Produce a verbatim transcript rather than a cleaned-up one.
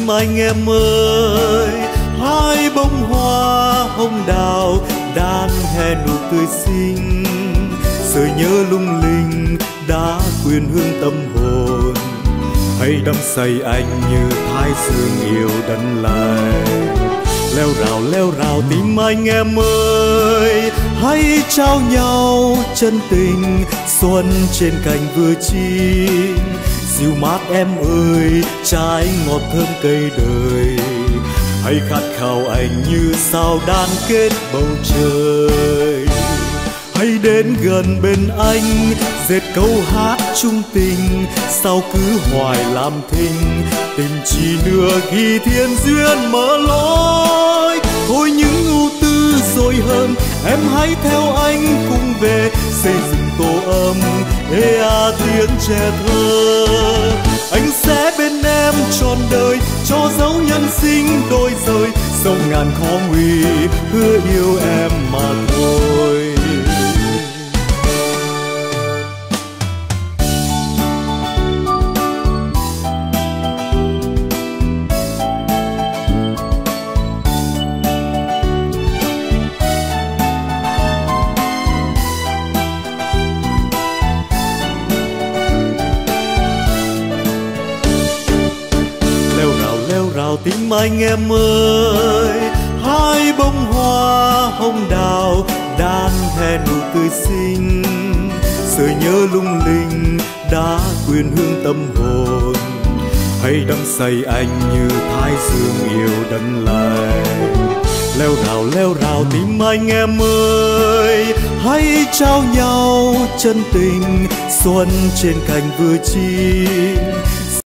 tim anh em ơi. Hai bông hoa hồng đào đan hè nụ cười xinh, sợi nhớ lung linh đã quyến hương tâm hồn. Hãy đắm say anh như thái dương yêu đẫn lạnh. Leo rào leo rào tim anh em ơi, hãy trao nhau chân tình. Xuân trên cành vừa chín, dịu mát em ơi, trái ngọt thơm cây đời. Hãy khát khao anh như sao đan kết bầu trời. Hãy đến gần bên anh, dệt câu hát chung tình. Sao cứ hoài làm thinh, tình chỉ nữa khi thiên duyên mở lối. Thôi những ưu tư rồi hơn, em hãy theo anh cùng về xây dựng tổ ấm ê a tiếng trẻ thơ. Anh sẽ bên em trọn đời, cho dấu nhân sinh đôi rời. Sông ngàn khó nguy, hứa yêu em mà thôi. Rào tim anh em ơi, hai bông hoa hồng đào đan hè nụ cười xinh, sợi nhớ lung linh đã quyến hương tâm hồn. Hãy đắm say anh như thái dương yêu đẫn lạnh. Leo rào leo rào tim anh em ơi, hãy trao nhau chân tình. Xuân trên cành vừa chín,